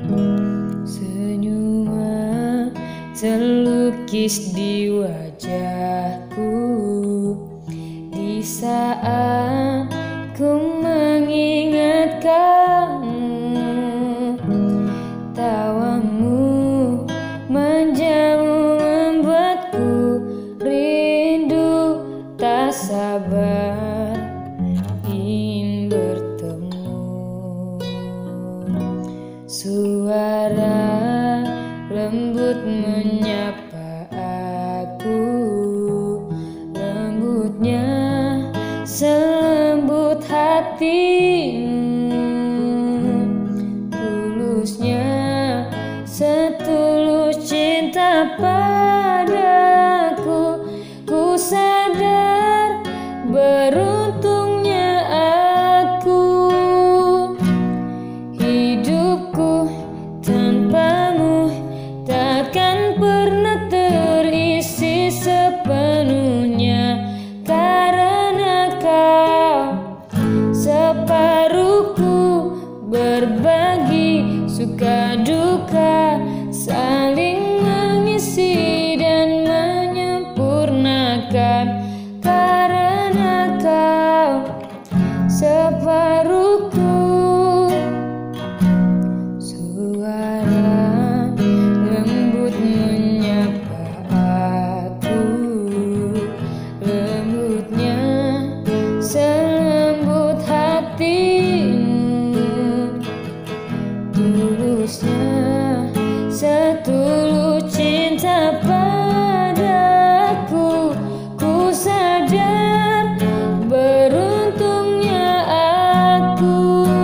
Senyuman terlukis di wajahku di saat ku mengingat kamu. Tawamu menjamu membuatku rindu, tak sabar ingin bertemu. Suara lembut menyapa aku, lembutnya selembut hatimu, tulusnya setulus cinta padaku. Ku sadar beruntungnya aku, hidupku tanpamu takkan pernah terisi sepenuhnya, karena kau separuhku, berbagi suka duka, saling mengisi dan menyempurnakan, karena kau separuhku. Suara lembut menyapa aku, lembutnya selembut hatimu, tulusnya setulus cinta padaku. Ku sadar beruntungnya aku,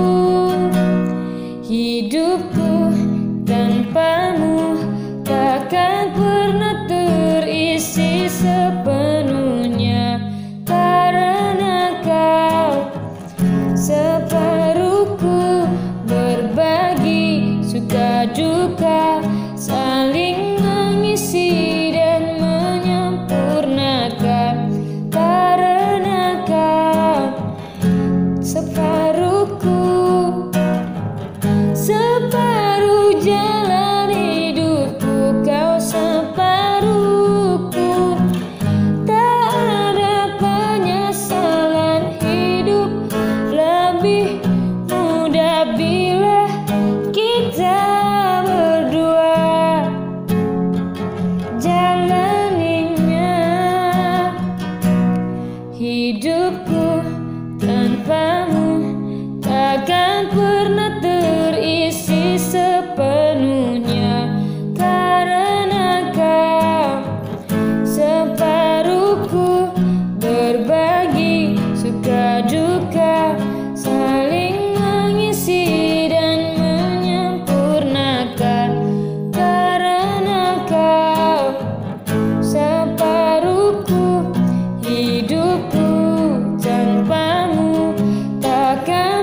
hidupku tanpamu takkan pernah terisi sepenuhnya, karena kau separuhku, berbagi suka duka, saling mengisi dan menyempurnakan, karena kau separuhku. Separuh jalan hidupku, kau separuhku. Tak ada penyesalan, hidup lebih mudah bila kita berdua jalaninya. Hidupku tanpamu takkan pernah terisi sepenuhnya, karena kau separuhku, berbagi suka duka, saling mengisi dan menyempurnakan, karena kau separuhku. Hidupku tanpamu takkan